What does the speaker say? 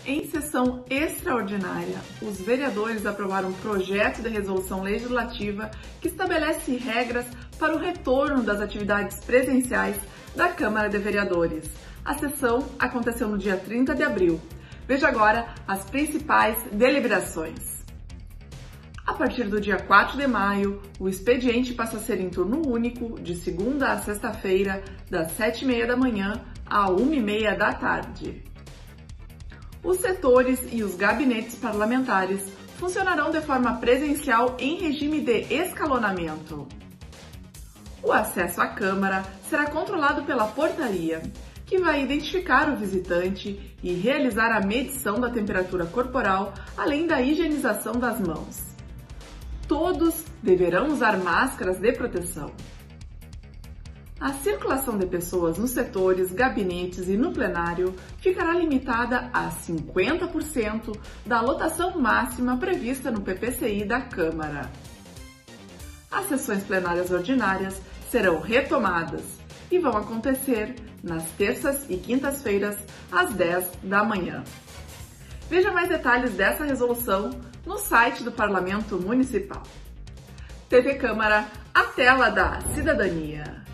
Em sessão extraordinária, os vereadores aprovaram um projeto de resolução legislativa que estabelece regras para o retorno das atividades presenciais da Câmara de Vereadores. A sessão aconteceu no dia 30 de abril. Veja agora as principais deliberações. A partir do dia 4 de maio, o expediente passa a ser em turno único, de segunda a sexta-feira, das 7h30 da manhã a 1h30 da tarde. Os setores e os gabinetes parlamentares funcionarão de forma presencial em regime de escalonamento. O acesso à Câmara será controlado pela portaria, que vai identificar o visitante e realizar a medição da temperatura corporal, além da higienização das mãos. Todos deverão usar máscaras de proteção. A circulação de pessoas nos setores, gabinetes e no plenário ficará limitada a 50% da lotação máxima prevista no PPCI da Câmara. As sessões plenárias ordinárias serão retomadas e vão acontecer nas terças e quintas-feiras, às 10 da manhã. Veja mais detalhes dessa resolução no site do Parlamento Municipal. TV Câmara, a tela da cidadania.